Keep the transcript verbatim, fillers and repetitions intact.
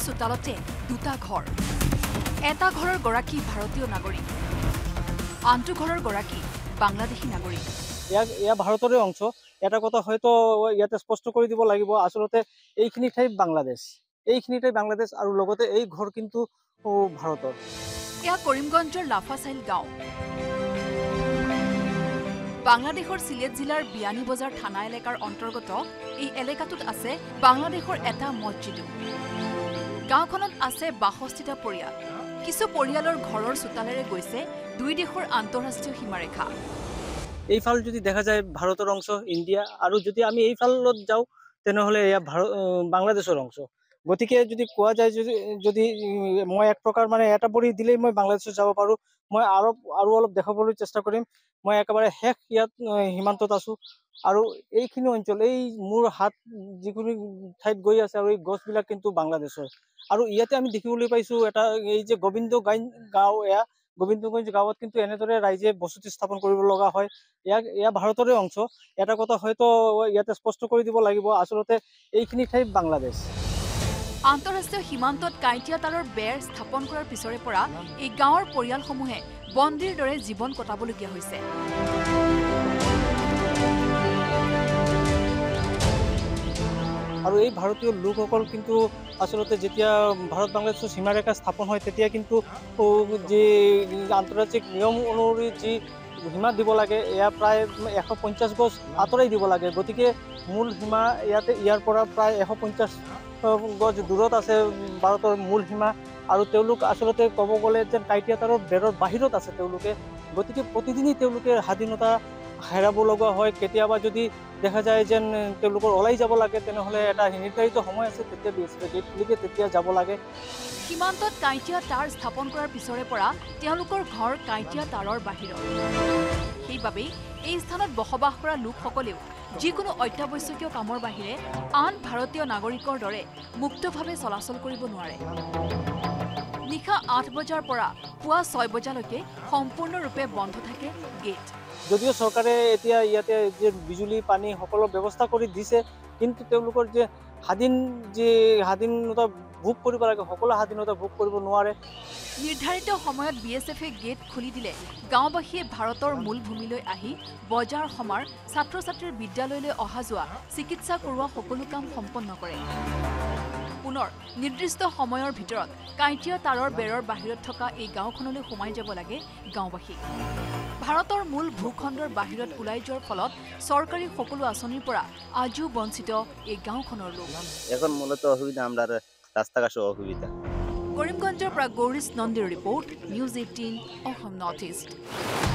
চোতালতে দুটা ঘৰ এটা ঘৰৰ গৰাকী ভাৰতীয় নাগৰিক আনটো ঘৰৰ গৰাকী বাংলাদেশী নাগৰিক ইয়া ভাৰতৰে অংশ এটা কথা হয়তো ইয়াতে স্পষ্ট কৰি দিব লাগিব আসলতে এইখিনি ঠাই বাংলাদেশ এইখিনি ঠাই বাংলাদেশ আৰু লগতে এই ঘৰ কিন্তু ভাৰতৰ ইয়া কৰিমগঞ্জৰ লাফাচাইল গাঁও বাংলাদেশৰ সিলেট জিলাৰ বিয়ানী বজাৰ থানা এলেকাৰ অন্তৰ্গত এই এলেকাটোত আছে বাংলাদেশৰ এটা মছজিদ গাঁওখনত আছে বাষষ্ঠিটা পৰিয়াল কিছু পৰিয়ালৰ ঘৰৰ চোতালেৰে গৈছে দুই দেশৰ আন্তঃৰাষ্ট্ৰীয় সীমাৰেখা এইফাল যদি দেখা যায় ভাৰতৰ অংশ ইণ্ডিয়া আৰু যদি আমি এইফালত যাওঁ তেনেহলে এয়া ভাৰত বাংলাদেশৰ অংশ গতিকে যদি কোৱা যায় যদি যদি মই এক প্ৰকাৰ মানে এটা পৰি দিলেই মই বাংলাদেশত যাব পাৰো মই আৰু আৰু অলপ দেখাবলৈ চেষ্টা কৰিম মই একেবাৰে শেষ ইয়াত সীমান্তত আছো আৰু এইখিনি অঞ্চল এই মোৰ হাত যিকোনো ঠাইত গৈ আছে আৰু এই গছবিলাক কিন্তু বাংলাদেশৰ আৰু ইয়াতে আমি দেখিবলৈ পাইছো এটা এই যে গোবিন্দগঞ্জ গাঁও এয়া গোবিন্দগঞ্জ গাঁৱত কিন্তু এনেদৰে ৰাইজে বসতি স্থাপন কৰিব লগা হয় ইয়াক এয়া ভাৰতৰে অংশ এটা কথা হয়তো ইয়াতে স্পষ্ট কৰি দিব লাগিব আসলতে এইখিনি ঠাই বাংলাদেশ আন্তঃৰাষ্ট্ৰীয় সীমান্তত কাঁইটীয়া তাঁৰৰ বেৰ স্থাপন কৰাৰ পিছৰে পৰা এই গাঁৱৰ পৰিয়ালসমূহে বন্দীৰ দৰে জীৱন কটাবলগীয়া হৈছে আৰু এই ভাৰতীয় লোকসকল কিন্তু আসলতে যেতিয়া ভাৰত বাংলাদেশৰ সীমাৰেখা স্থাপন হয় তেতিয়া কিন্তু যি আন্তৰ্জাতিক নিয়ম অনুসৰি যি সীমা দিব লাগে এয়া প্ৰায় এশ পঞ্চাছ গজ আঁতৰাই দিব লাগে গতিকে মূল সীমা ইয়াতে ইয়াৰ পৰা প্ৰায় এশ পঞ্চাছ গজ দূৰত আছে ভাৰতৰ মূল সীমা আৰু তেওঁলোক আসলতে ক'ব গ'লে যেন কাঁইটীয়া তাঁৰৰ বেৰৰ বাহিৰত আছে তেওঁলোকে গতিকে প্ৰতিদিনেই তেওঁলোকে স্বাধীনতা হেৰাব লগা হয় কেতিয়াবা যদি দেখা যায় যেন তেওঁলোকৰ ওলাই যাব লাগে তেনেহ'লে এটা নিৰ্ধাৰিত সময় আছে তেতিয়া বি এছ এফে গেট খুলিকে তেতিয়া যাব লাগে সীমান্তত কাঁইটীয়া তাঁৰ স্থাপন কৰাৰ পিছৰে পৰা তেওঁলোকৰ ঘৰ কাঁইটীয়া তাঁৰৰ বাহিৰত সেইবাবেই এই স্থানত বসবাস কৰা লোকসকলেও যিকোনো অত্যাৱশ্যকীয় কামৰ বাহিৰে আন ভাৰতীয় নাগৰিকৰ দৰে মুক্তভাৱে চলাচল কৰিব নোৱাৰে নিশা আঠ বজাৰ পৰা পুৱা ছয় বজালৈকে সম্পূৰ্ণৰূপে বন্ধ থাকে গেট যদিও চৰকাৰে এতিয়া ইয়াতে যে বিজুলী পানী সকলো ব্যৱস্থা কৰি দিছে কিন্তু তেওঁলোকৰ যে স্বাধীন যে স্বাধীনতা ভোগ কৰিব লাগে সকলো স্বাধীনতা ভোগ কৰিব নোৱাৰে নিৰ্ধাৰিত সময়ত বি এছ এফে গেট খুলি দিলে গাঁওবাসীয়ে ভাৰতৰ মূল ভূমিলৈ আহি বজাৰ সমাৰ ছাত্ৰ ছাত্ৰীৰ বিদ্যালয়লৈ অহা যোৱা চিকিৎসা কৰোৱা সকলো কাম সম্পন্ন কৰে পুনৰ নিৰ্দিষ্ট সময়ৰ ভিতৰত কাঁইটীয়া তাঁৰৰ বেৰৰ বাহিৰত থকা এই গাঁওখনলৈ সোমাই যাব লাগে গাঁওবাসী ভাৰতৰ মূল ভূখণ্ডৰ বাহিৰত ওলাই যোৱাৰ ফলত চৰকাৰী সকলো আঁচনিৰ পৰা আজিও বঞ্চিত এই গাঁওখনৰ লোক এখন মূলত অসুবিধা আমরা রাস্তাঘাট অসুবিধা কৰিমগঞ্জৰ পৰা গৌৰীশ নন্দীৰ report news eighteen Assam north east